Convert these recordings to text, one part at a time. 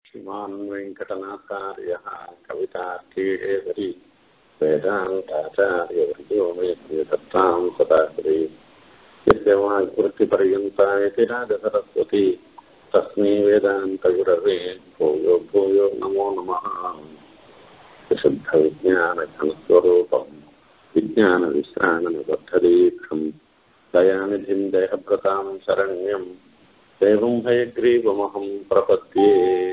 श्रीमान् वेङ्कटनाथार्यः कवितार्कीकेसरी वेदान्ताचार्यवर्यो मे दत्तां सदाहृदि यस्य वाक्कृतिपर्यन्ता इति राजसरस्वती तस्मै वेदान्तगुरवे भूयो भूयो नमो नमः। विशुद्धविज्ञानघनस्वरूपं विज्ञानविश्राणनबद्धदीक्षं दयानिधिं देहभृतां शरण्यं देवं हयग्रीवमहं प्रपद्ये।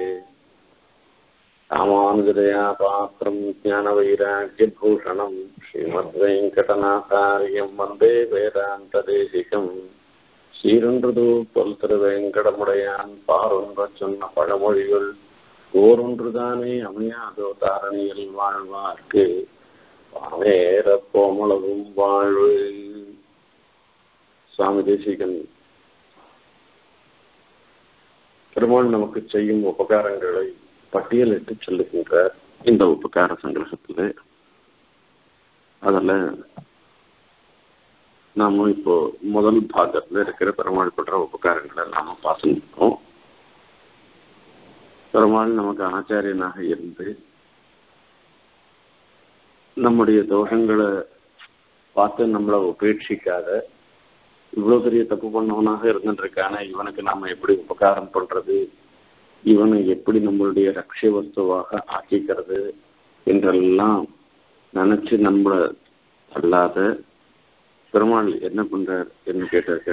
रामानुजदयापात्रं ज्ञानवैराग्यभूषणं श्रीमद्वेङ्कटनाथार्यं वन्दे वेदान्तदेशिकं சீரொன்றுதோ பொல் திருவேங்கடமுடையான் பாரொன்ற சொன்ன பழமொழிகள் ஓரொன்றுதானே அமையாதோ தாரணியில் வாழ்வார்க்கு வாவேற கோமளவும் வாழ்வு. சுவாமி தேசிகன் பெருமாள் நமக்கு செய்யும் உபகாரங்களை பட்டியலிட்டு சொல்லுகின்றார் இந்த உபகார சங்கிரகத்தில். அதில் நாம இப்போ முதல் பாகத்துல இருக்கிற பெருமாள் பற்ற உபகாரங்களை நாம பார்த்துருக்கோம். பெருமாள் நமக்கு ஆச்சாரியனாக இருந்து நம்முடைய தோஷங்களை பார்த்து நம்மளை உபேட்சிக்காத, இவ்வளவு பெரிய தப்பு பண்ணவனாக இருந்துருக்கான இவனுக்கு நாம எப்படி உபகாரம் பண்றது, இவனை எப்படி நம்மளுடைய ரட்சிய வஸ்துவாக ஆக்கிக்கிறது என்றெல்லாம் நினைச்சு நம்மளை அல்லாத பெருமாள் என்ன பண்றார் என்று கேட்டாக்க,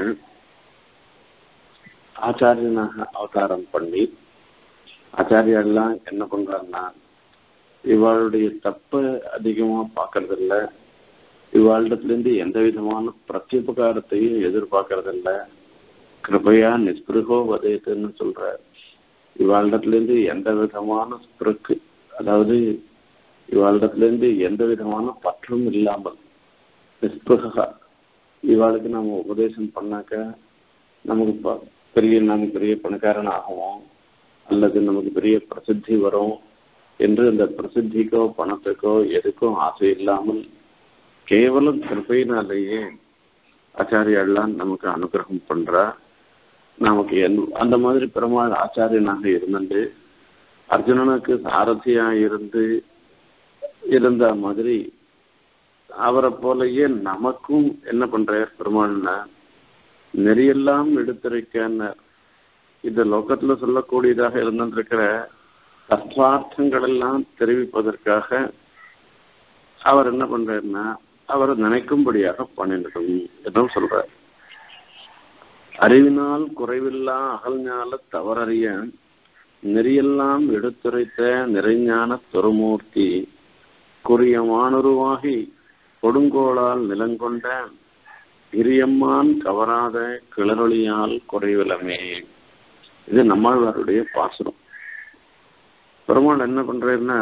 ஆச்சாரியனாக அவதாரம் பண்ணி ஆச்சாரியெல்லாம் என்ன பண்றாருன்னா இவாளுடைய தப்பை அதிகமா பார்க்கறதில்ல, இவாளிடத்திலிருந்து எந்த விதமான பிரத்யுபகாரத்தையும் எதிர்பார்க்கறதில்ல. கிருபையா நிஸ்பிருகோ வதயத்துன்னு சொல்ற, இவாளிடத்திலிருந்து எந்த விதமான ஸ்பிருக்கு, அதாவது இவாளிடத்திலிருந்து எந்த விதமான பற்றும் இல்லாமல் நிஸ்பிருகா இவாளுக்கு நாம உபதேசம் பண்ணாக்க நமக்கு பெரிய பணக்காரன் ஆகும் அல்லது நமக்கு பெரிய பிரசித்தி வரும் என்று அந்த பிரசித்திக்கோ பணத்துக்கோ எதுக்கும் ஆசை இல்லாமல் கேவலம் கிருபையினாலேயே ஆச்சாரியெல்லாம் நமக்கு அனுகிரகம் பண்றா. நமக்கு அந்த மாதிரி பெருமாள் ஆச்சாரியனாக இருந்து அர்ஜுனனுக்கு சாரதியா இருந்த மாதிரி அவரை போலயே நமக்கும் என்ன பண்றார் பெருமாள்னா நெறியெல்லாம் எடுத்துரைக்க இந்த லோகத்துல சொல்லக்கூடியதாக இருந்திருக்கிற தத்துவார்த்தங்கள் எல்லாம் தெரிவிப்பதற்காக அவர் என்ன பண்றாருன்னா அவரை நினைக்கும்படியாக பண்ணிடணும் என்று சொல்றார். அறிவினால் குறைவில்லா அகல்ஞால தவறறிய நெறியெல்லாம் எடுத்துரைத்த நிறைஞான துருமூர்த்தி குறியமானுருவாகி கொடுங்கோளால் நிலங்கொண்ட கிரியம்மான் கவராத கிளறொளியால் குறைவிலமே. இது நம்மாழ்வாருடைய பாசுரம். பெருமாள் என்ன பண்றாருன்னா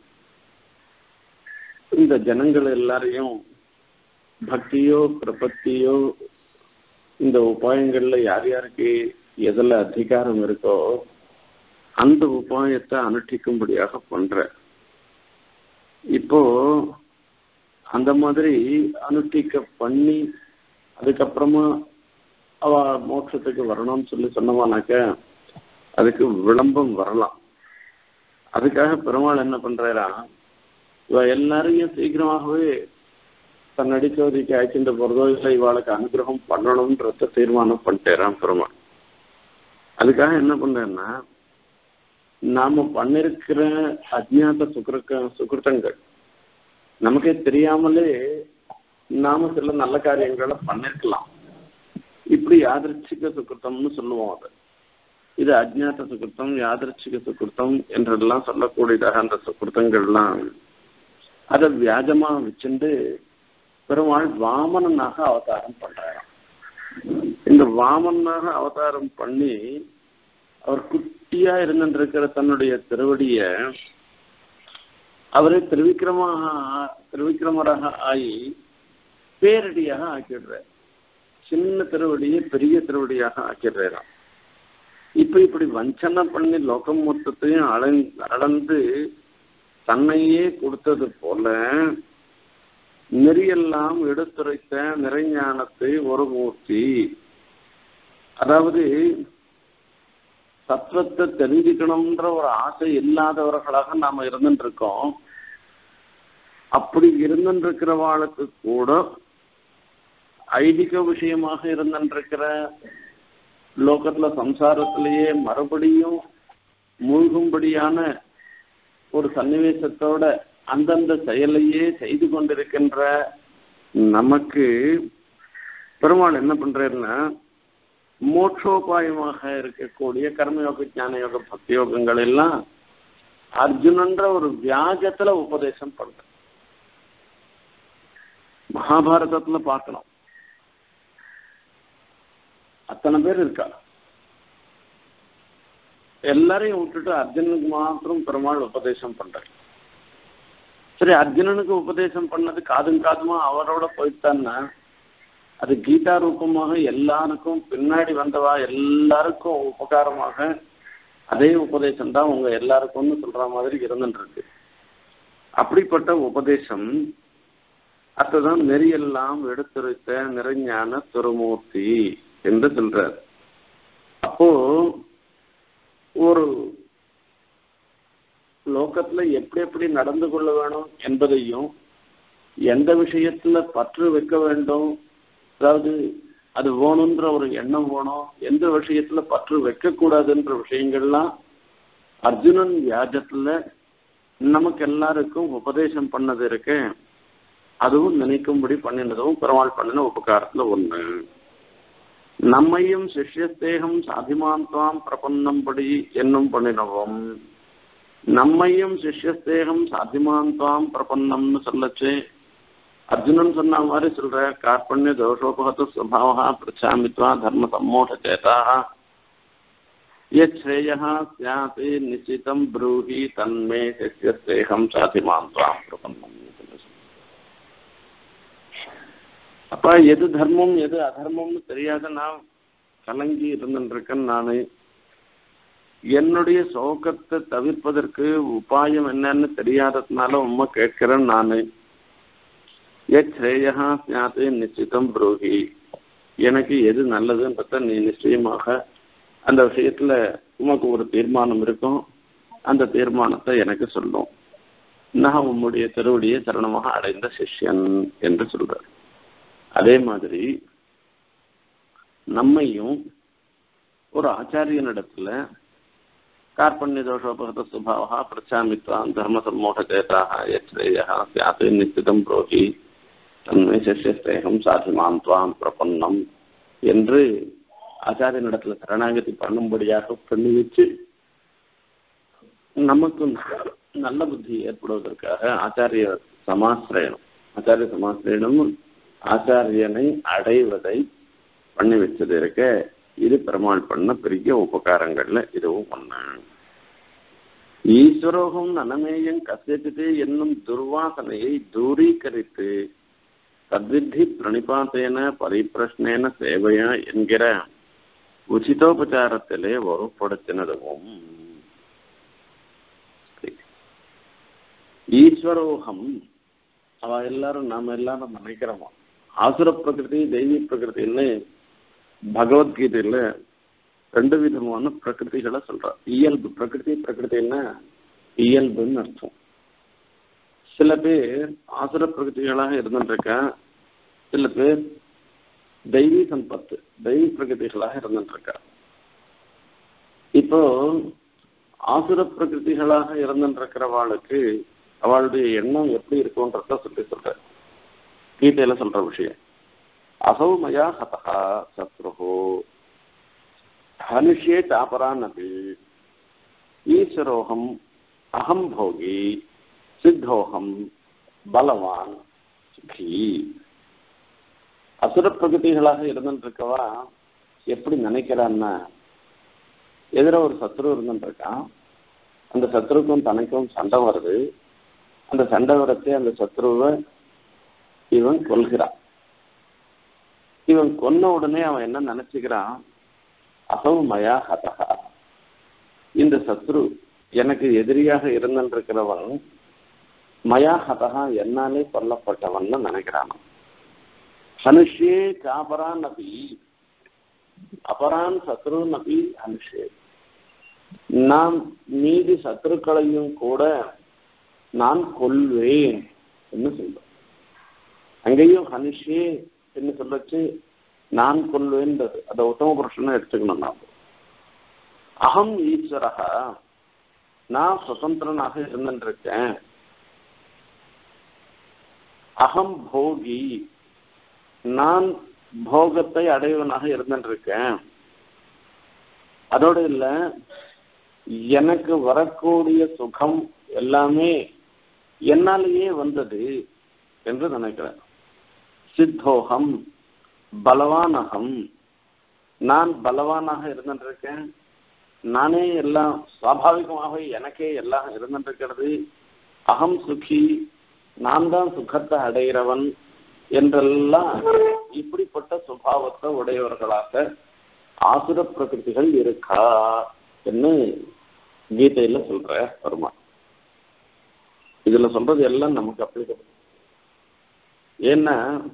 இந்த ஜனங்கள் எல்லாரையும் பக்தியோ பிரபத்தியோ இந்த உபாயங்கள்ல யார் யாருக்கு எதில் அதிகாரம் இருக்கோ அந்த உபாயத்தை அனுஷ்டிக்கும்படியாக பண்ற. இப்போ அந்த மாதிரி அனுஷ்டிக்க பண்ணி அதுக்கப்புறமா அவ மோட்சத்துக்கு வரணும்னு சொல்லி சொன்னவானாக்க அதுக்கு விளம்பம் வரலாம். அதுக்காக பெருமாள் என்ன பண்றாரா, இவ எல்லாரையும் சீக்கிரமாகவே தன் அடிச்சோதிக்கு அழைச்சிட்டு போறதோ இல்லை இவாளுக்கு அனுகிரகம் பண்ணணும்ன்றத தீர்மானம் பண்ணிட்டேறான் பெருமாள். அதுக்காக என்ன பண்றேன்னா நாம பண்ணிருக்கிற அஜ்ஞாத சுகிருத்தங்கள் நமக்கே தெரியாமலே நாம சில நல்ல காரியங்களை பண்ணிருக்கலாம். இப்படி யாதிருச்சிக சுகிருத்தம்னு சொல்லுவோம். அது இது அஜ்ஞாத சுகிருத்தம் யாதிருச்சிக சுகிருத்தம் என்றெல்லாம் சொல்லக்கூடியதாக அந்த சுகிருத்தங்கள்லாம் அதை வியாஜமா வச்சுட்டு பெருமாள் வாமனனாக அவதாரம் பண்றாராம். இந்த வாமனாக அவதாரம் பண்ணி அவர் குட்டியா இருந்திருக்கிற தன்னுடைய திருவடிய அவரை திருவிக்கிரமராக ஆகி பேரடியாக ஆக்கிடுறார். சின்ன திருவடியை பெரிய திருவடியாக ஆக்கிடுறாராம். இப்படி வஞ்சனை பண்ணி லோகம் மொத்தத்தையும் அளந்து தன்னையே கொடுத்தது போல நெறியெல்லாம் எடுத்துரைத்த நிறைஞானத்தை ஒரு மூர்த்தி, அதாவது தத்துவத்தை தெரிஞ்சுக்கணும்ன்ற ஒரு ஆசை இல்லாதவர்களாக நாம இருந்துட்டு இருக்கோம். அப்படி இருந்துருக்கிறவாளுக்கு கூட ஐதிக விஷயமாக இருந்துருக்கிற லோகத்துல சம்சாரத்திலேயே மறுபடியும் மூழ்கும்படியான ஒரு சன்னிவேசத்தோட அந்தந்த செயலையே செய்து கொண்டிருக்கின்ற நமக்கு பெருமாள் என்ன பண்றாருன்னா, மோட்சோபாயமாக இருக்கக்கூடிய கர்மயோக, ஞான யோக, பக்தி யோகங்கள் எல்லாம் அர்ஜுனன்ற ஒரு வியாஜத்துல உபதேசம் பண்ற. மகாபாரதத்துல பார்க்கணும், அத்தனை பேர் இருக்கா. எல்லாரையும் விட்டுட்டு அர்ஜுனனுக்கு மாத்திரம் பெருமாள் உபதேசம் பண்றாரு. சரி, அர்ஜுனனுக்கு உபதேசம் பண்ணது காதும் காதுமா அவரோட போயிட்டான்னா அது கீதா ரூபமாக எல்லாருக்கும் பின்னாடி வந்தவா எல்லாருக்கும் உபகாரமாக அதே உபதேசம் தான் உங்க எல்லாருக்கும்னு சொல்ற மாதிரி இருந்துட்டு இருக்கு. அப்படிப்பட்ட உபதேசம் அதுதான் நெறியெல்லாம் எடுத்துரைத்த நிறைஞான திருமூர்த்தி என்று சொல்றார். அப்போ ஒரு லோகத்துல எப்படி எப்படி நடந்து கொள்ள வேணும் என்பதையும், எந்த விஷயத்துல பற்று வைக்க வேண்டும், அதாவது அது வேணுன்ற ஒரு எண்ணம் வேணும், எந்த விஷயத்துல பற்று வைக்கக்கூடாதுன்ற விஷயங்கள்லாம் அர்ஜுனன் வியாஜத்துல நமக்கு எல்லாருக்கும் உபதேசம் பண்ணது இருக்கு. அதுவும் நினைக்கும்படி பண்ணினதும் பெருமாள் பண்ணின உபகாரத்துல ஒண்ணு. நம்மையும் சிஷ்யஸ்தேகம் சாதிமான்தாம் பிரபன்னம்படி என்னும் பண்ணினவும், நம்மையும் சிஷ்யஸ்தேகம் சாதிமான்தாம் பிரபன்னம்னு சொல்லச்சு அர்ஜுனன் சொன்ன மாதிரி சொல்ற. கார்பண்ய தோஷோபகத சுபாவா பிரச்சாமித்வா தர்ம சம்மோட சேதாக யேயா ஸ்யாதி நிச்சிதம் ப்ரூஹி தன்மே சிஷ்யஸ்தேகம் சாதிமான்தாம் பிரபன்னம். அப்ப எது தர்மம் எது அதர்மம்னு தெரியாத நான் கலங்கி இருந்துருக்கேன். நானு என்னுடைய சோகத்தை தவிர்ப்பதற்கு உபாயம் என்னன்னு தெரியாததுனால உண்மை கேட்கிறேன். நானு யேயா ஸ்யாதி நிச்சிதம் ப்ரூஹி, எனக்கு எது நல்லதுன்றத நீ நிச்சயமாக அந்த விஷயத்துல உமக்கு ஒரு தீர்மானம் இருக்கும், அந்த தீர்மானத்தை எனக்கு சொல்லும். நான் உம்முடைய திருவடியை சரணமாக அடைந்த சிஷ்யன் என்று சொல்றார். அதே மாதிரி நம்மையும் ஒரு ஆச்சாரியனிடத்துல கார்பண்ய தோஷோபகத சுபாவா பிரச்சாமித்வான் தர்ம சம்மோட சேதாக யேயா ஸ்யாதி நிச்சிதம் ப்ரோஹி தன்மை சிஷ்யஸ்தேகம் சாதிமான்துவாம் பிரபன்னம் என்று ஆச்சாரியனிடத்துல சரணாகதி பண்ணும்படியாக பண்ணி வச்சு நமக்கு நல்ல புத்தி ஏற்படுவதற்காக ஆச்சாரிய சமாசிரயணம் ஆச்சாரியனை அடைவதை பண்ணி வச்சது இருக்க. இது பெருமாள் பண்ண பெரிய உபகாரங்கள்ல இதுவும் ஒண்ணு. ஈஸ்வரோகம் நனமேயம் கசியத்து என்னும் துர்வாசனையை தூரீகரித்து தத்வித்தி பிரணிபாத்தேன பரிப்பிரஷ்னேன சேவையா என்கிற உச்சிதோபச்சாரத்திலே ஒருப்படுத்தினதும். ஈஸ்வரோகம் அவ எல்லாரும் நாம எல்லாரும் நினைக்கிறோமா, ஆசுர பிரகிருதி தெய்வீ பிரகிருத்தின்னு பகவத்கீதையில 2 விதமான பிரகிருதிகளை சொல்ற. இயல்பு பிரகிருத்தின்னா இயல்புன்னு அர்த்தம். சில பேர் ஆசுர பிரகிருதிகளாக இருந்துருக்க, சில பேர் தெய்வீ சம்பத்து தெய்வீ பிரகிருதிகளாக இருந்துருக்க. இப்போ ஆசுர பிரகிருதிகளாக இருந்துருக்கிறவாளுக்கு அவளுடைய எண்ணம் எப்படி இருக்கும்ன்றத சொல்ற கீதையில சொல்ற விஷயம். அசௌ மயா ஹதஹ சத்ருஹு ஹனுஷ்யே சாபரானபி ஈஸ்வரோகம் அகம் போகி சித்தோகம் பலவான் சுகி. அசுர பிரகிருதிகளாக இருந்துருக்கவா எப்படி நினைக்கிறான்னா, எதிர ஒரு சத்ரு இருந்துருக்கான், அந்த சத்ருக்கும் தனக்கும் சண்டை வருது. அந்த சண்டை வரத்தை அந்த சத்ருவை இவன் கொல்கிறான். இவன் கொன்ன உடனே அவன் என்ன நினைச்சுக்கிறான், அசௌ மயா ஹதஹா, இந்த சத்ரு எனக்கு எதிரியாக இருந்திருக்கிறவன் மயா ஹதஹா என்னாலே கொல்லப்பட்டவன் நினைக்கிறான். ஹனுஷ்யே சாபரான் நபி அபரான் சத்ரு நபி ஹனுஷ்யே, நான் மீதி சத்துருக்களையும் கூட நான் கொல்வேன் என்று சொல்றேன். அங்கேயும் ஹனிஷே என்று சொல்லச்சு நான் கொல்வேன்றது அதை உத்தம புருஷன் எடுத்துக்கணும். நாம் அகம் ஈஸ்வரகா, நான் சுதந்திரனாக இருந்திருக்கேன். அகம் போகி, நான் போகத்தை அடைவனாக இருந்திருக்கேன். அதோடு இல்ல, எனக்கு வரக்கூடிய சுகம் எல்லாமே என்னாலேயே வந்தது என்று நினைக்கிறேன். சித்தோகம் பலவானகம், நான் பலவானாக இருந்திருக்கேன். நானே எல்லாம் சுவாபாவிகமாக எனக்கே எல்லாம் இருந்திருக்கிறது. அகம் சுகி, நான் தான் சுகத்தை அடைகிறவன் என்றெல்லாம் இப்படிப்பட்ட சுபாவத்தை உடையவர்களாக ஆசுர பிரகிருதிகள் இருக்கா என்று கீதையில சொல்ற பெருமாள். இதுல சொல்றது எல்லாம் நமக்கு அப்ளிகபிள். ஏன்னா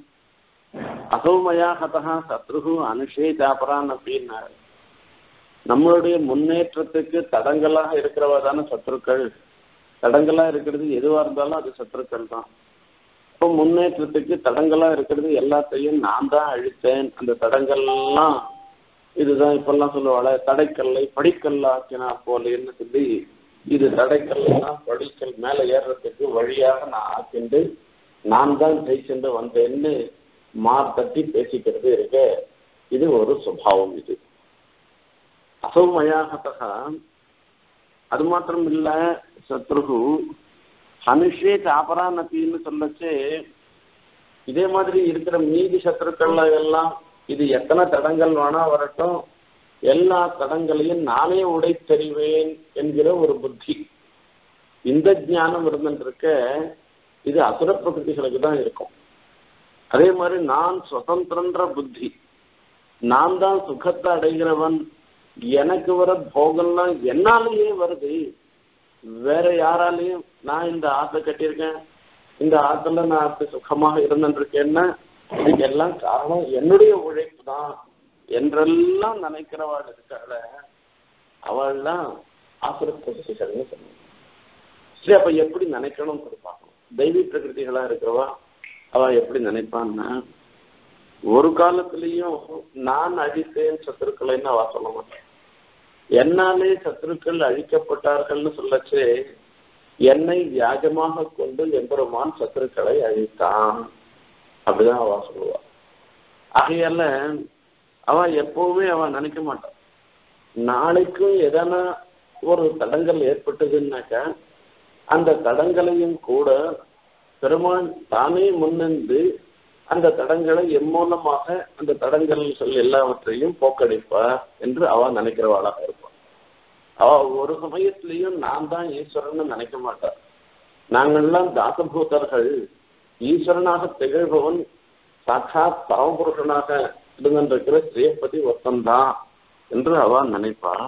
அசௌமயா ஹதா சத்ருகு அனுஷே ஜாபரான் அப்படின்னா நம்மளுடைய முன்னேற்றத்துக்கு தடங்களாக இருக்கிறவா தானே சத்ருக்கள். தடங்களா இருக்கிறது எதுவா இருந்தாலும் அது சத்ருக்கள் தான். இப்போ முன்னேற்றத்துக்கு தடங்களா இருக்கிறது எல்லாத்தையும் நான் தான் அழித்தேன். அந்த தடங்கள்லாம் இதுதான் இப்பெல்லாம் சொல்லுவாள், தடைக்கல்லை படிக்கல்லாக்கினா போலேன்னு சொல்லி, இது தடைக்கல்லாம் படிக்கல் மேல ஏறுறதுக்கு வழியாக நான் ஆக்கிண்டு நான் தான் ஜெயிச்சுட்டு வந்தேன்னு மாத்தட்டி பேசிக்கிறது இருக்க. இது ஒரு சுபாவம். இது அசௌமயாகத்தகா. அது மாத்திரம் இல்ல, சத்ருகு ஹனுஷே சாபரானத்தின்னு சொல்லச்சு இதே மாதிரி இருக்கிற மீதி சத்ருக்கள் எல்லாம் இது எத்தனை தடங்கள் வேணா வரட்டும், எல்லா தடங்களையும் நானே உடைத்தெறிவேன் என்கிற ஒரு புத்தி, இந்த ஞானம் இருந்துருக்க இது அசுர பிரகிருதிகளுக்கு தான் இருக்கும். அதே மாதிரி நான் சுதந்திரன்ற புத்தி, நான் தான் சுகத்தை அடைகிறவன், எனக்கு வர போகம்லாம் என்னாலேயே வருது, வேற யாராலையும். நான் இந்த ஆத்தை கட்டியிருக்கேன், இந்த ஆத்துல நான் அப்படி சுகமாக இருந்துருக்கேன்னா இதுக்கு எல்லாம் காரணம் என்னுடைய உழைப்பு தான் என்றெல்லாம் நினைக்கிறவாள் இருக்காள, அவள்லாம் ஆசுர பிரகிருதிகள்னு சொல்லுவாங்க. சரி, அப்ப எப்படி நினைக்கணும் பார்க்கணும். தெய்வீ பிரகிருதிகளா இருக்கிறவா அவ எப்படி நினைப்பான்னா, ஒரு காலத்திலையும் நான் அழித்தேன் சத்துருக்களைன்னு அவ சொல்ல மாட்டேன். என்னாலே சத்துருக்கள் அழிக்கப்பட்டார்கள்னு சொல்லச்சு என்னை வியாஜமாக கொண்டு எம்பெருமான் சத்துருக்களை அழித்தான் அப்படிதான் அவ சொல்லுவா. ஆகையால அவ எப்பவுமே அவ நினைக்க மாட்டான் நாளைக்கும் எதனா ஒரு தடங்கள் ஏற்பட்டதுன்னாக்கா அந்த தடங்களையும் கூட பெருமான் தானே முன்னின்று அந்த தடங்களை எம்மூலமாக அந்த தடங்கள் எல்லாவற்றையும் போக்கடிப்பார் என்று அவ நினைக்கிறவாளாக இருப்பான். அவ ஒரு சமயத்திலையும் நான் தான் ஈஸ்வரன் நினைக்க மாட்டார். நாங்கள்லாம் தாசபூதர்கள், ஈஸ்வரனாக திகழ்பவன் சாட்சாத் பரமபுருஷனாக இருந்திருக்கிற ஸ்ரீபதி ஒத்தந்தான் என்று அவ நினைப்பான்.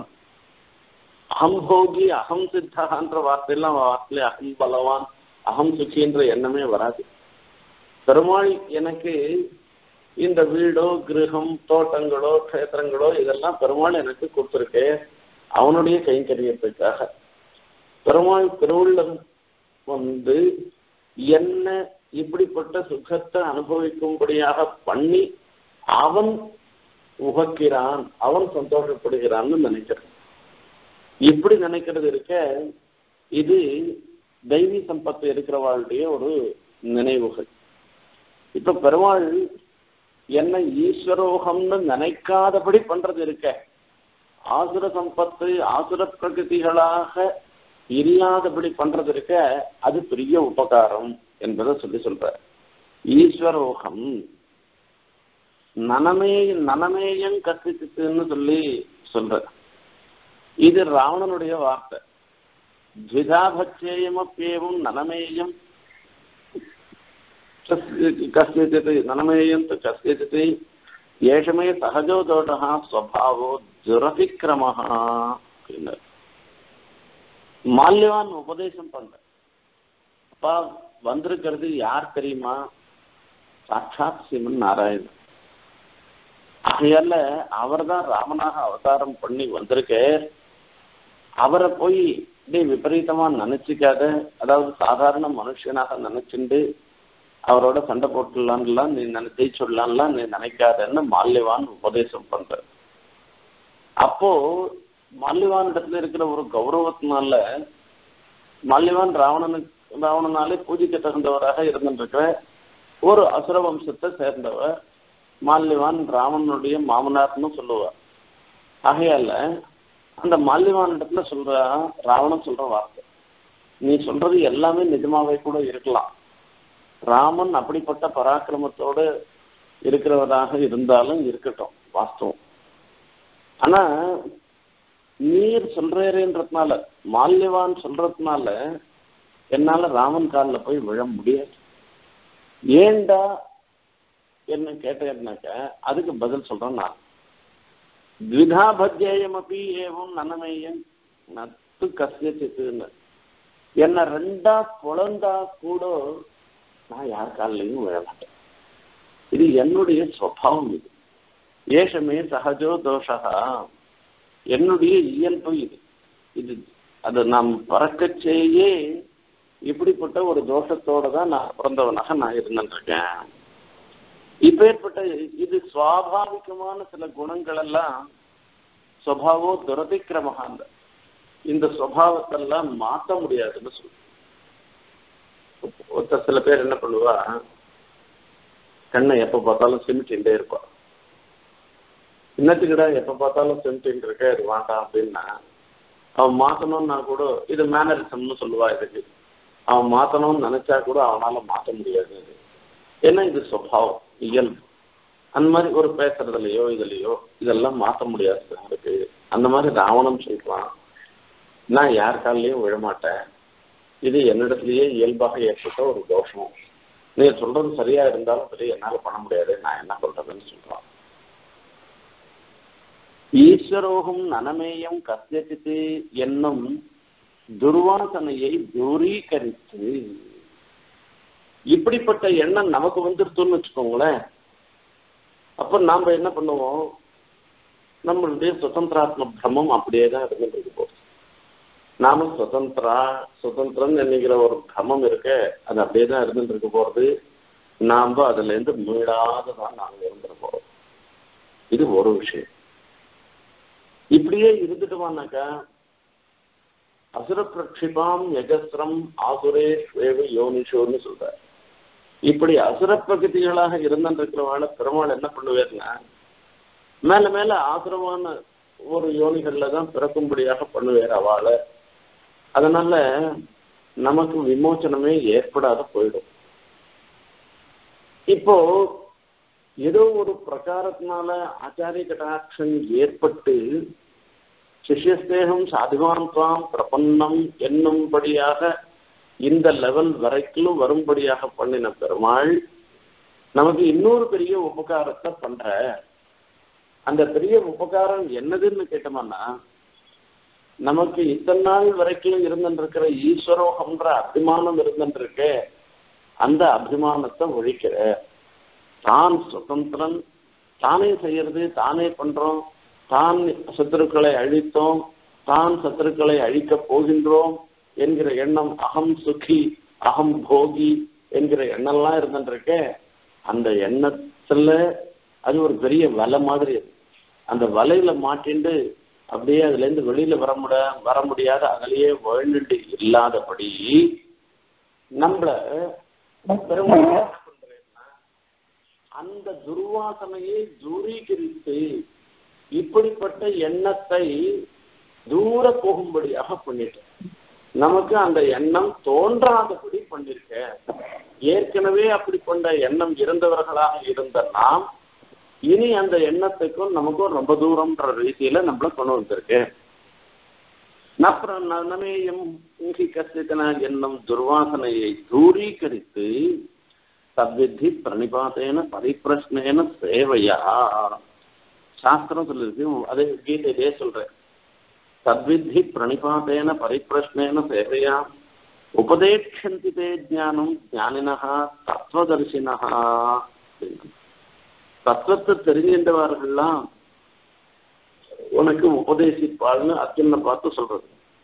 அகம் போகி அகம் சித்தகான்ற வார்த்தையெல்லாம் வார்த்தையில அகம் பலவான் அகம் சுகின்ற எண்ணமே வராது. பெருமாள் எனக்கு இந்த வீடோ கிரகம் தோட்டங்களோ கஷேத்திரங்களோ இதெல்லாம் பெருமாள் எனக்கு கொடுத்துருக்கு அவனுடைய கைங்கரியத்துக்காக. பெருமாள் திருவுள்ளம் வந்து என்ன இப்படிப்பட்ட சுகத்தை அனுபவிக்கும்படியாக பண்ணி அவன் உகக்கிறான், அவன் சந்தோஷப்படுகிறான்னு நினைக்கிறான். இப்படி நினைக்கிறது இருக்க இது தெய்வீ சம்பத்து இருக்கிறவாளுடைய ஒரு நினைவுகள். இப்ப பெருமாள் என்னை ஈஸ்வரோகம்னு நினைக்காதபடி பண்றது இருக்க, ஆசுர சம்பத்து ஆசுர பிரகிருதிகளாக இல்லாதபடி பண்றது இருக்க, அது பெரிய உபகாரம் என்பதை சொல்ற. ஈஸ்வரோகம் நனமேயம் கற்பித்துன்னு சொல்லி சொல்ற. இது ராவணனுடைய வார்த்தை. த்விதாபச்சேயமப்பேவும் நனமேயம் கஸ்யசித் நனமேயம் கஸ்யசித் ஏஷமே சகஜோ தோஷா ஸ்வபாவோ துரதிக்கிரமஹ. மால்யவான் உபதேசம் பண்ற. அப்பா வந்திருக்கிறது யார் தெரியுமா? சாட்சாத் ஸ்ரீமன் நாராயணன். ஆகையால அவர் தான் ராமனாக அவதாரம் பண்ணி வந்திருக்க. அவரை போய் இப்படி விபரீதமா நினைச்சுக்காத, அதாவது சாதாரண மனுஷனாக நினைச்சுண்டு அவரோட சண்டை போட்டுடலான்லாம் நீ ஜெயிச்சுடலான்லாம் நீ நினைக்காதன்னு மால்யவான் உபதேசம் பண்ற. அப்போ மால்யவான் இடத்துல இருக்கிற ஒரு கௌரவத்தினால மால்யவான் ராவணனாலே பூஜிக்க தகுந்தவராக இருந்துருக்கிற ஒரு அசுர வம்சத்தை சேர்ந்தவர். மால்யவான் ராவணனுடைய மாமனார்னு சொல்லுவார். ஆகையால அந்த மால்யவான் இடத்துல ராவணன் சொல்ற வார்த்தை, நீ சொல்றது எல்லாமே நிஜமாவே கூட இருக்கலாம். ராமன் அப்படிப்பட்ட பராக்கிரமத்தோடு இருக்கிறவராக இருந்தாலும் இருக்கட்டும், வாஸ்தவம். ஆனா நீர் சொல்றேன்றதுனால, மால்யவான் சொல்றதுனால என்னால ராமன் காலில் போய் விழ முடியாது. ஏண்டா என்ன கேட்டேன்னாக்க அதுக்கு பதில் சொல்றேன் நான். த்விதா பத்யேயம் அப்படி ஏவம் நனமேயம் நத்து கசியச்சுன்னு, என்ன ரெண்டா பொழந்தா கூட நான் யார் காலிலையும் விழ மாட்டேன். இது என்னுடைய சுவாவம். இது ஏஷமே சகஜோ தோஷா, என்னுடைய இயல்பு இது. இது அது நாம் பறக்கச்சேயே இப்படிப்பட்ட ஒரு தோஷத்தோட தான் நான் பிறந்தவனாக நான் இருந்துருக்கேன். இப்பேற்பட்ட இது சுவாபாவிகமான சில குணங்கள் எல்லாம் சுவாவோ துரதிக்கிரமகாந்த, இந்த சுவாவத்தெல்லாம் மாற்ற முடியாதுன்னு சொல்லு. சில பேர் என்ன பண்ணுவா, கண்ணை எப்ப பார்த்தாலும் சிமிட்டின்ண்டே இருப்பா. இன்னத்துக்கிட எப்ப பார்த்தாலும் சிமிட்டின் இருக்க, இது வேண்டாம் அப்படின்னா அவன் மாற்றணும்னா கூட இது மேனரிசம்னு சொல்லுவா. இதுக்கு அவன் மாற்றணும்னு நினைச்சா கூட அவனால மாற்ற முடியாது. ஏன்னா இது சுபாவம், இயல்பு. அந்த மாதிரி ஒரு பேசுறதுலையோ இதுலையோ இதெல்லாம் மாற்ற முடியாது இருக்கு. அந்த மாதிரி ராவணன் சொல்றான், நான் யார் காலிலையும் விழமாட்டேன், இது என்னிடத்துலயே இயல்பாக ஏற்பட்ட ஒரு தோஷம். நீ சொல்றது சரியா இருந்தாலும் சரி, என்னால பண்ண முடியாது, நான் என்ன சொல்றதுன்னு சொல்றான். ஈஸ்வரோகம் நனமேயம் கசியச்சித்து என்னும் துர்வாசனையை தூரீகரித்து, இப்படிப்பட்ட எண்ணம் நமக்கு வந்துருத்துன்னு வச்சுக்கோங்களேன். அப்ப நாம என்ன பண்ணுவோம், நம்மளுடைய சுதந்திராத்ம பிரமம் அப்படியே தான் இருந்துட்டு போகுது. நாம சுதந்திரம் நினைக்கிற ஒரு பிரமம் இருக்க, அது அப்படியே தான் இருந்துட்டு இருக்க போறது. நாம அதுல இருந்து மீளாததான் நாங்க இருந்துட்டு போறோம். இது ஒரு விஷயம். இப்படியே இருந்துட்டுவானாக்கா அசுர பிரக்ஷிபாம் யஜஸ்ரம் ஆசுரேஷ்வேவ யோனிஷோன்னு சொல்ற. இப்படி அசுர பிரகதிகளாக இருந்திருக்கிறவாழ பெருமாள் என்ன பண்ணுவார்னா, மேல மேல ஆசுரமான ஒரு யோனிகள்ல தான் பிறக்கும்படியாக பண்ணுவார் அவளை. அதனால நமக்கு விமோச்சனமே ஏற்படாத போயிடும். இப்போ ஏதோ ஒரு பிரகாரத்தினால ஆச்சாரிய கடாட்சம் ஏற்பட்டு சிஷ்யஸ்தேகம் சாதிவான்வாம் பிரபன்னம் என்னும்படியாக இந்த லெவல் வரைக்கும் வரும்படியாக பண்ணின பெருமாள் நமக்கு இன்னொரு பெரிய உபகாரத்தை பண்ற. அந்த பெரிய உபகாரம் என்னதுன்னு கேட்டோம்னா, நமக்கு இத்தனை நாள் வரைக்கும் இருந்துருக்கிற ஈஸ்வரோகம்ன்ற அபிமானம் இருந்துருக்க, அந்த அபிமானத்தை ஒழிக்கிற. தான் சுதந்திரன், தானே செய்யறது, தானே பண்றோம், தான் சத்துருக்களை அழித்தோம், தான் சத்துருக்களை அழிக்கப் போகின்றோம் என்கிற எண்ணம், அகம் சுகி அகம் போகி என்கிற எண்ணம்லாம் இருந்துருக்க, அந்த எண்ணத்துல அது ஒரு பெரிய வலை மாதிரி. அந்த வலையில மாட்டிண்டு அப்படியே அதுல இருந்து வெளியில வர முடியாத அதிலேயே வாழ்ந்துட்டு இல்லாதபடி நம்மள பெருமாள் அந்த துர்வாசனையை தூரீகரித்து இப்படிப்பட்ட எண்ணத்தை தூர போகும்படியாக பண்ணிட்டேன். நமக்கு அந்த எண்ணம் தோன்றாதபடி பண்ணிருக்க. ஏற்கனவே அப்படி கொண்ட எண்ணம் இருந்தவர்களாக இருந்த நாம் இனி அந்த எண்ணத்துக்கும் நமக்கும் ரொம்ப தூரம்ன்ற ரீதியில நம்மள கொண்டு வந்திருக்கேன். நமேயம் கசித்தன என்னும் துர்வாசனையை தூரீகரித்து தத்வித்தி பிரணிபாத்தேன பரிப்பிரஷ்னேன சேவையா, சாஸ்திரம் சொல்லிருக்கு. அதே கீதையிலே சொல்றேன், தத்வித்தி பிரணிபாத்தேன பரிப்பிரஷ்னேன சேவையா உபதேட்சந்தி தே ஞானம் ஞானினஹா தத்துவதர்சினஹா. தத்துவத்தை தெரிஞ்சின்றவர்கள்லாம் உனக்கு உபதேசிப்பாள்னு அர்ஜுனை பார்த்து சொல்றது.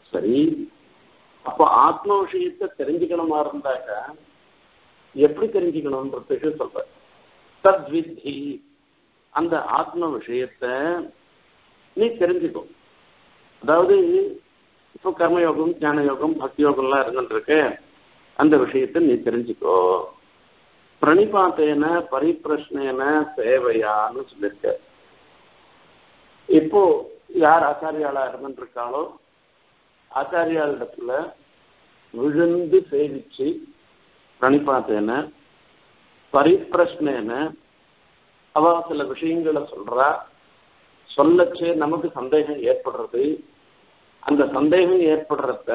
சரி, அப்போ ஆத்ம விஷயத்தை தெரிஞ்சுக்கணுமா இருந்தாக்க எப்படி தெரிஞ்சுக்கணும்ன்றதுக்கு சொல்ற. தத்வித்தி, அந்த ஆத்ம விஷயத்தை நீ தெரிஞ்சுக்கோ. அதாவது இப்போ கர்மயோகம், ஞான யோகம், பக்தி யோகம்லாம் இருந்துருக்கு, அந்த விஷயத்தை நீ தெரிஞ்சுக்கோ. பிரணிபாத்தேன பரிப்பிரஷ்னேன சேவையான்னு சொல்லியிருக்க. இப்போ யார் ஆச்சாரியாளா இருந்துருக்காளோ ஆச்சாரியாளிடத்துல விழுந்து சேவிச்சு பிரணிபாத்தேன பரிப்பிரஷ்னேன அவ சில விஷயங்களை சொல்றா. சொல்லச்சே நமக்கு சந்தேகம் ஏற்படுறது. அந்த சந்தேகம் ஏற்படுறத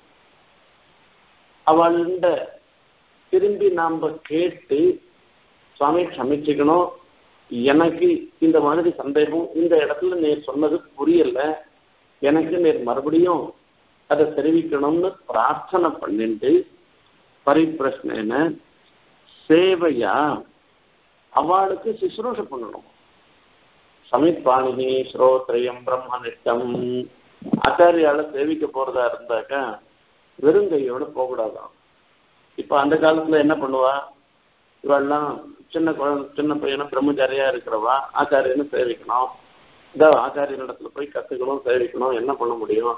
அவள்கிட்ட திரும்பி நாம கேட்டு, சுவாமி க்ஷமிச்சுக்கணும், எனக்கு இந்த மாதிரி சந்தேகம், இந்த இடத்துல நீ சொன்னது புரியல, எனக்கு நீ மறுபடியும் அதை தெரிவிக்கணும்னு பிரார்த்தனை பண்ணிட்டு பரிப்பிரஷ்னேன சேவையா அவளுக்கு சுசுரூஷ பண்ணணும். சமித்பாணினி ஸ்ரோத்ரியம் பிரம்மனிஷ்டம். ஆச்சாரியால சேவிக்க போறதா இருந்தாக்கா வெறுங்கையோட போகக்கூடாதான். இப்ப அந்த காலத்துல என்ன பண்ணுவா, இவெல்லாம் சின்ன பையனை பிரம்மச்சாரியா இருக்கிறவா ஆச்சாரியன்னு சேவிக்கணும், இதோ ஆச்சாரியனிடத்துல போய் கத்துக்கணும், சேவிக்கணும், என்ன பண்ண முடியும்?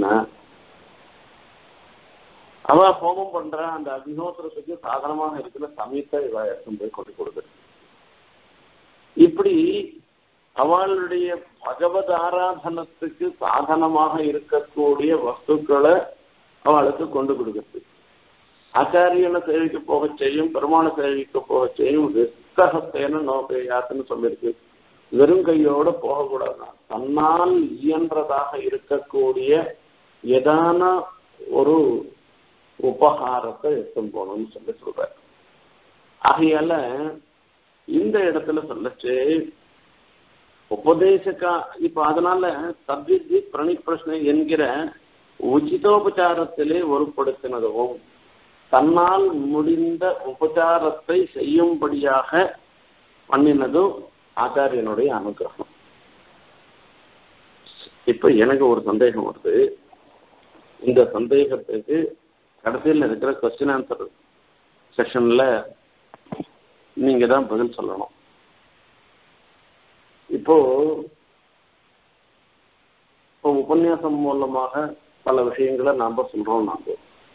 அவ ஹோமம் பண்ற அந்த அக்னிஹோத்திரத்துக்கு சாதனமாக இருக்கிற சமயத்தை இவ எடுத்து போய் கொண்டு கொடுக்குறது. இப்படி அவளுடைய பகவத் ஆராதனத்துக்கு சாதனமாக இருக்கக்கூடிய வஸ்துக்களை அவளுக்கு கொண்டு கொடுக்குறது. ஆச்சாரியனை சேவிக்க போக செய்யும், பெருமாளை சேவிக்க போக செய்யும். விஸ்தகத்தேன நோக்கையாத்துன்னு சொல்லியிருக்கு. வெறும் கையோட போகக்கூடாது. தன்னால் இயன்றதாக இருக்கக்கூடிய ஏதான ஒரு உபகாரத்தை எடுத்தும் போகணும்னு சொல்ற. ஆகையால இந்த இடத்துல சொல்லச்சு உபதேசக்கா. இப்ப அதனால தத்வித்தி பிரணிப்பிரஷ்னை என்கிற உச்சிதோபச்சாரத்திலே ஒருப்படுத்தினதும் தன்னால் முடிந்த உபச்சாரத்தை செய்யும்படியாக பண்ணினதும் ஆச்சாரியனுடைய அனுகிரகம். இப்ப எனக்கு ஒரு சந்தேகம் வருது. இந்த சந்தேகத்துக்கு கடைசியில் இருக்கிற கொஸ்டின் ஆன்சர் செஷன்ல நீங்க தான் பதில் சொல்லணும். இப்போ உபன்யாசம் மூலமாக பல விஷயங்களை நாம சொல்றோம். நாம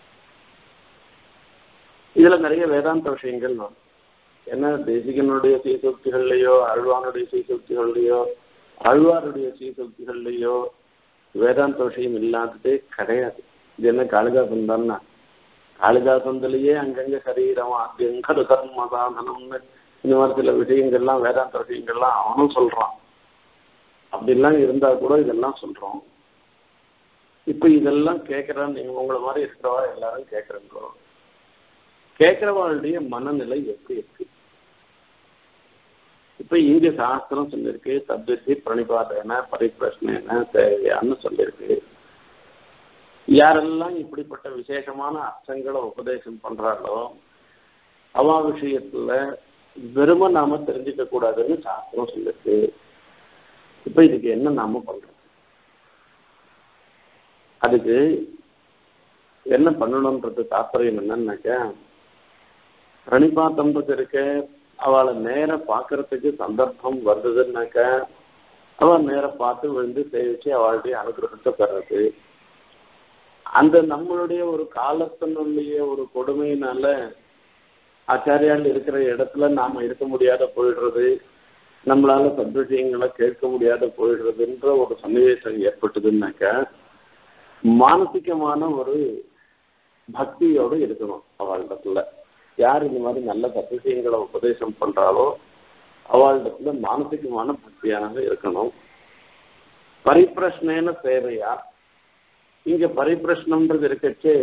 இதுல நிறைய வேதாந்த விஷயங்கள் என்ன தேசிகனுடைய சீசக்திகள்லையோ ஆழ்வானுடைய சீசக்திகள்லையோ ஆழ்வாருடைய சீசக்திகள்லையோ வேதாந்த விஷயம் இல்லாததே கிடையாது. இது என்ன காளிதாசன் தானே, காளிதாசந்திலேயே அங்கங்க சரீரம் அங்கங்க கர்ம சாதனம்னு இந்த மாதிரி சில விஷயங்கள்லாம் வேதாந்த விஷயங்கள்லாம் அவனும் சொல்றான். அப்படிலாம் இருந்தா கூட இதெல்லாம் சொல்றோம். இப்ப இதெல்லாம் கேட்கறான்னு நீங்க உங்களை மாதிரி இருக்கிறவா எல்லாரும் கேட்கறீங்களோ, கேட்கிறவாளுடைய மனநிலை எப்படி இருக்கு? இப்ப இங்க சாஸ்திரம் சொல்லியிருக்கு தத்வித்தி பிரணிபாதன பரிப்பிரஷ்ன தேவையான்னு சொல்லியிருக்கு. யாரெல்லாம் இப்படிப்பட்ட விசேஷமான அர்த்தங்களை உபதேசம் பண்றாங்களோ அவ விஷயத்துல வெறும நாம தெரிஞ்சுக்க கூடாதுன்னு சாஸ்திரம் சொல்லிருக்கு. இப்ப இதுக்கு என்ன நாம பண்றோம்? அதுக்கு என்ன பண்ணணும்ன்றது தாற்பயம் என்னன்னாக்க, பிரணிபாத்தம்ன்றது இருக்க அவளை நேர பார்க்கறதுக்கு சந்தர்ப்பம் வந்ததுன்னாக்க அவள் நேர பார்த்து விழுந்து சேவிச்சு அவளுடைய அனுகிரகத்தை பெறது. அந்த நம்மளுடைய ஒரு காலத்தினுடைய ஒரு கொடுமையினால ஆச்சாரியால் இருக்கிற இடத்துல நாம இருக்க முடியாத போயிடுறது, நம்மளால சத்விஷயங்களை கேட்க முடியாத போயிடுறதுன்ற ஒரு சன்னிவேசம் ஏற்பட்டதுன்னாக்க மானசிகமான ஒரு பக்தியோடு இருக்கணும் அவளிடத்துல. யார் இந்த மாதிரி நல்ல சத்விஷயங்களை உபதேசம் பண்றாளோ அவளிடத்துல மானசிகமான பக்தியானது இருக்கணும். பரிப்பிரஷ்னேன சேவையா, இங்க பரிப்பிரஷ்னம்ன்றது இருக்கச்சு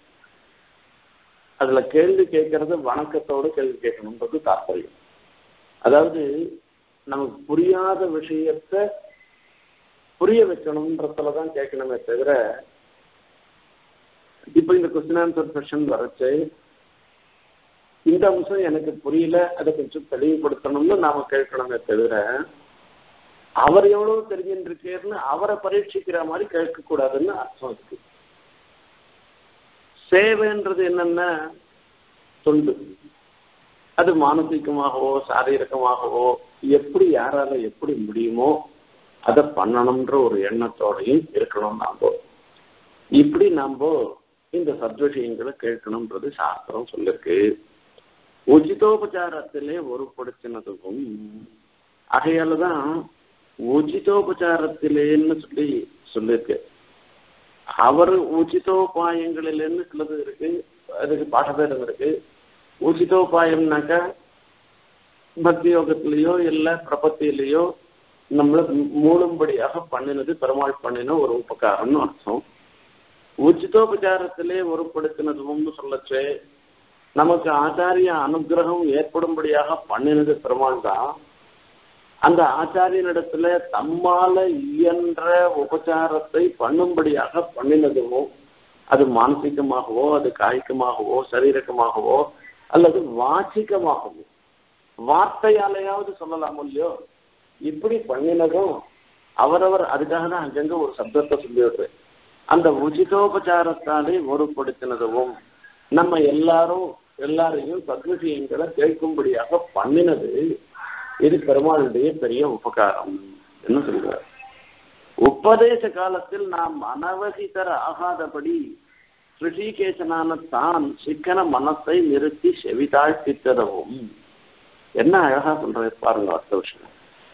அதுல கேள்வி கேட்கறது வணக்கத்தோடு கேள்வி கேட்கணும்ன்றது தாற்பயம். அதாவது நமக்கு புரியாத விஷயத்த புரிய வைக்கணும்ன்றதுலதான் கேட்கணுமே தவிர, இப்ப இந்த கொஸ்டின் ஆன்சர் செஷன் வரச்சு இந்த அம்சம் எனக்கு புரியல, அதை கொஞ்சம் தெளிவுபடுத்தணும்னு நாம கேட்கணுமே தவிர அவர் எவ்வளவு தெரிஞ்சுருக்கேன்னு அவரை பரீட்சிக்கிற மாதிரி கேட்க கூடாதுன்னு அர்த்தம் இருக்கு. சேவைன்றது என்னன்னா தொண்டு. அது மானசீகமாகவோ சாரீரகமாகவோ எப்படி யாரால எப்படி முடியுமோ அதை பண்ணணும்ன்ற ஒரு எண்ணத்தோடையும் இருக்கணும். இப்படி நாம இந்த சத்விஷயங்களை கேட்கணும்ன்றது சாஸ்திரம் சொல்லிருக்கு. உச்சிதோபச்சாரத்திலே ஒருபடுத்தினதும் ஆகையாலதான் உச்சிதோபச்சாரத்திலேன்னு சொல்லியிருக்கு. அவர் உச்சிதோபாயங்களிலேன்னு சிலது இருக்கு, அதுக்கு பாடபேதம் இருக்கு. உச்சிதோபாயம்னாக்கா பக்தி யோகத்திலேயோ இல்ல பிரபத்திலேயோ நம்மள மூழும்படியாக பண்ணினது பெருமாள் பண்ணின ஒரு உபகாரம்னு அர்த்தம். உச்சிதோபச்சாரத்திலே ஒருபடுத்தினதும் சொல்லச்சே நமக்கு ஆச்சாரிய அனுகிரகம் ஏற்படும்படியாக பண்ணினது பெருமாள் தான். அந்த ஆச்சாரியனிடத்துல தம்மால இயன்ற உபச்சாரத்தை பண்ணும்படியாக பண்ணினதும் அது மானசீகமாகவோ அது காய்கமாகவோ சரீரகமாகவோ அல்லது வாச்சிகமாகவோ வார்த்தையாலையாவது சொல்லலாம் இல்லையோ, இப்படி பண்ணினதும் அவரவர் அதுக்காக தான் அங்கங்க ஒரு சப்தத்தை சொல்லிவிடுறது. அந்த உச்சிதோபச்சாரத்தாலே ஒருபடுத்தினதும் நம்ம எல்லாரையும் சத்விஷயங்களை கேட்கும்படியாக பண்ணினது இது பெருமாளுடைய பெரிய உபகாரம் என்ன சொல்றார். உபதேச காலத்தில் நாம் அனவசித்தர ஆகாதபடி ரிஷிகேசனான தான் சிக்கன மனத்தை நிறுத்தி செவிதாழ்த்தித்தரவும். என்ன அழகா சொல்றது பாருங்க. அடுத்த விஷயம்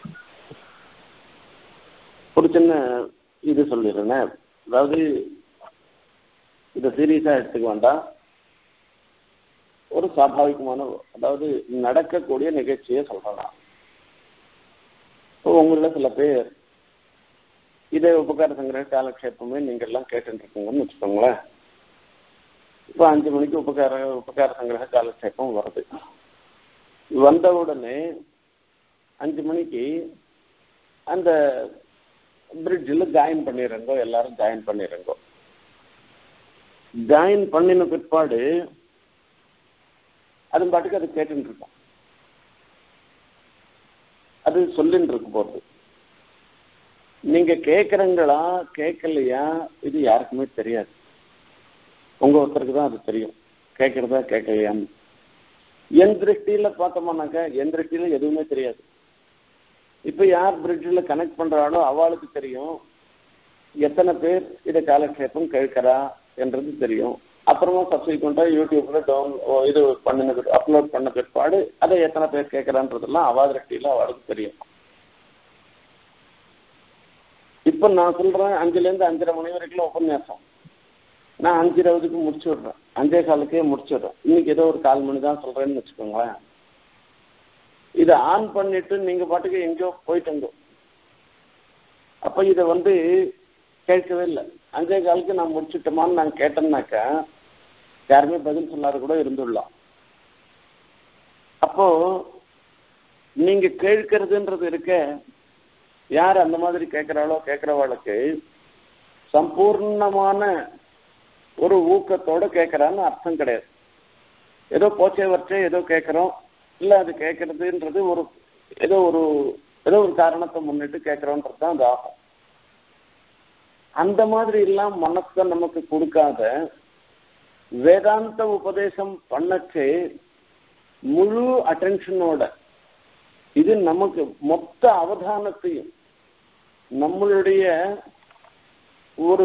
ஒரு சின்ன இது சொல்லிடுறேன். அதாவது இதை சீரியஸா எடுத்துக்க வேண்டாம். ஒரு சாபாவிகமான அதாவது நடக்கக்கூடிய நிகழ்ச்சியை சொல்லலாம். இப்போ உங்கள சில பேர் இதே உபகார சங்கிரக காலக்ஷேபமே நீங்க எல்லாம் கேட்டுட்டு இருக்கீங்கன்னு வச்சுக்கோங்களேன். இப்போ 5 மணிக்கு உபகார சங்கிரக காலக்ஷேபம் வருது. வந்த உடனே 5 மணிக்கு அந்த பிரிட்ஜில் ஜாயின் பண்ணிடுறங்கோ, எல்லாரும் ஜாயின் பண்ணிடுறங்கோ. ஜாயின் பண்ணின பிற்பாடு அது பாட்டுக்கு அது கேட்டுட்டு இருக்கோம். அது சொல்லிட்டு இருக்கு போறது. நீங்க கேட்கறங்களா கேட்கலையா இது யாருக்குமே தெரியாது. உங்க ஒருத்தருக்கு தான் அது தெரியும், கேட்கறதா கேட்கலையான்னு. என் திருஷ்டியில பார்த்தோம்னாக்கா என் திருஷ்டியில எதுவுமே தெரியாது. இப்ப யார் பிரிட்ஜில் கனெக்ட் பண்றாளோ அவளுக்கு தெரியும் எத்தனை பேர் இதை காலக்ஷேபம் கேட்கிறா என்றது தெரியும். அப்புறமா சப்சிக்வெண்டா யூடியூப்ல இது பண்ணினது அப்லோட் பண்ண பிற்பாடு அதை எத்தனை பேர் கேட்கறான்றதெல்லாம் அவா திருஷ்டியில அவளுக்கு தெரியும். இப்ப நான் சொல்றேன் 5லேருந்து 5:30 மணி வரைக்கும் உபன்யாசம். நான் 5:20க்கு முடிச்சு விடுறேன், 5:15க்கே முடிச்சுடுறேன். இன்னைக்கு ஏதோ ஒரு 1/4 மணி தான் சொல்றேன்னு வச்சுக்கோங்களேன். இதை ஆன் பண்ணிட்டு நீங்க பாட்டுக்கு எங்கேயோ போயிட்டு அப்ப இதை கேட்கவே இல்லை. 5:15க்கு நான் முடிச்சுட்டோமான்னு நான் கேட்டேன்னாக்கா யாருமே பதில் சொல்லாத கூட இருந்துடலாம். அப்போ நீங்க கேட்கறதுன்றது இருக்க யார் அந்த மாதிரி கேட்கிறாளோ கேட்கிறவாளுக்கு சம்பூர்ணமான ஒரு ஊக்கத்தோட கேட்கறான்னு அர்த்தம் கிடையாது. ஏதோ போச்சே வச்சே ஏதோ கேட்கிறோம், இல்ல அது கேட்கறதுன்றது ஏதோ ஒரு காரணத்தை முன்னிட்டு கேட்கிறோன்றது தான் அது ஆகும். அந்த மாதிரி எல்லாம் மனசை நமக்கு கொடுக்காத வேதாந்த உபதேசம் பண்ணச்சு முழு அட்டென்ஷனோட இது நமக்கு மொத்த அவதானத்தையும் நம்மளுடைய ஒரு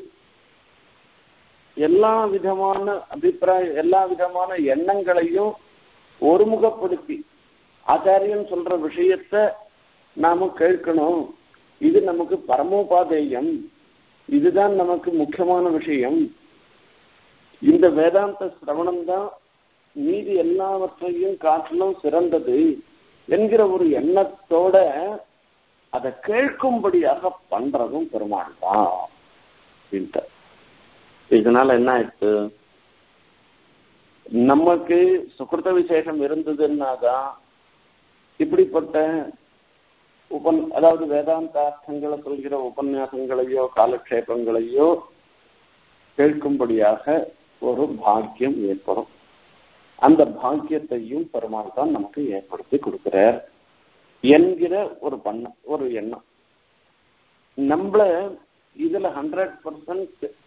எல்லா விதமான அபிப்பிராயம் எல்லா விதமான எண்ணங்களையும் ஒருமுகப்படுத்தி ஆச்சாரியன் சொல்ற விஷயத்த நாம கேட்கணும். இது நமக்கு பரமோபாதேயம், இதுதான் நமக்கு முக்கியமான விஷயம். இந்த வேதாந்த சிரவணம் தான் மீதி எல்லாவற்றையும் காட்டிலும் சிறந்தது என்கிற ஒரு எண்ணத்தோட அதை கேட்கும்படியாக பண்றதும் பெருமாள் தான். இதனால என்ன ஆயிடுச்சு, நமக்கு சுகிருத விசேஷம் இருந்ததுன்னாதான் இப்படிப்பட்ட அதாவது வேதாந்தார்த்தங்களை சொல்கிற உபன்யாசங்களையோ காலக்ஷேபங்களையோ கேட்கும்படியாக ஒரு பாக்கியம் ஏற்படும். அந்த பாக்கியத்தையும் பெருமாள் தான் நமக்கு ஏற்படுத்தி கொடுக்கிறார் என்கிற ஒரு எண்ணம். நம்மள இதுல 100%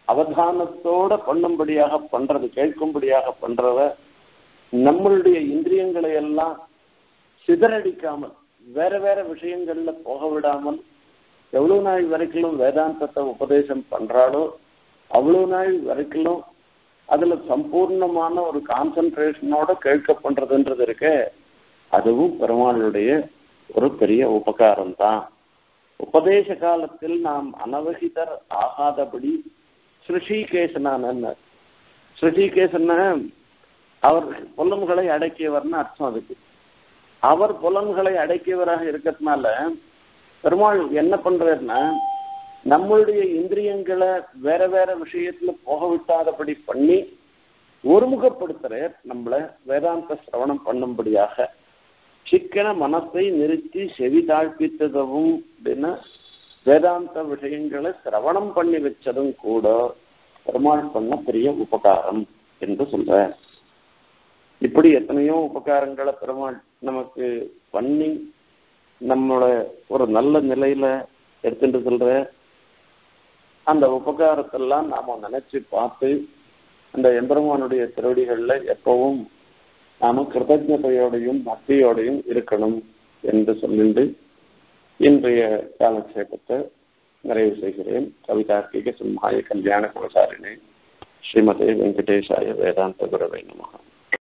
அவதானத்தோட பண்ணும்படியாக பண்றது, கேட்கும்படியாக பண்றத, நம்மளுடைய இந்திரியங்களை எல்லாம் சிதறடிக்காமல் வேற வேற விஷயங்கள்ல போக விடாமல் எவ்வளவு நாள் வரைக்கும் வேதாந்தத்தை உபதேசம் பண்றாளோ அவ்வளவு நாள் வரைக்கும் அதுல சம்பூர்ணமான ஒரு கான்சன்ட்ரேஷனோட கேட்க பண்றதுன்றது இருக்க, அதுவும் பெருமாளுடைய ஒரு பெரிய உபகாரம் தான். உபதேச காலத்தில் நாம் அனவகிதர் ஆகாதபடி ஸ்ருஷிகேசனான, ஸ்ருஷிகேசன அவர் புலன்களை அடக்கியவர்னு அர்த்தம். அதுக்கு அவர் புலன்களை அடக்கியவராக இருக்கிறதுனால பெருமாள் என்ன பண்றாருன்னா, நம்மளுடைய இந்திரியங்களை வேற வேற விஷயத்துல போக விட்டாதபடி பண்ணி ஒருமுகப்படுத்துறார் நம்மள வேதாந்த சிரவணம் பண்ணும்படியாக. சிக்கன மனத்தை நிறுத்தி செவி தாழ்ப்பித்ததும் அப்படின்னா வேதாந்த விஷயங்களை சிரவணம் பண்ணி வச்சதும் கூட பெருமாள் பண்ண பெரிய உபகாரம் என்று சொல்ற. இப்படி எத்தனையோ உபகாரங்களை பெருமாள் நமக்கு பண்ணி நம்மளோட ஒரு நல்ல நிலையில எடுத்துட்டு சொல்ற. அந்த உபகாரத்தெல்லாம் நாம நினைச்சு பார்த்து அந்த எம்பெருமானுடைய திருவடிகள்ல எப்பவும் நாம கிருதஜதையோடையும் பக்தியோடையும் இருக்கணும் என்று சொல்லிட்டு இன்றைய காலக்ஷேபத்தை நிறைவு செய்கிறேன். கவிதார்க்கிக சிம்ஹாய கல்யாண குலசாரிணே ஸ்ரீமதே வெங்கடேஷாய வேதாந்த குரவே நமஹ.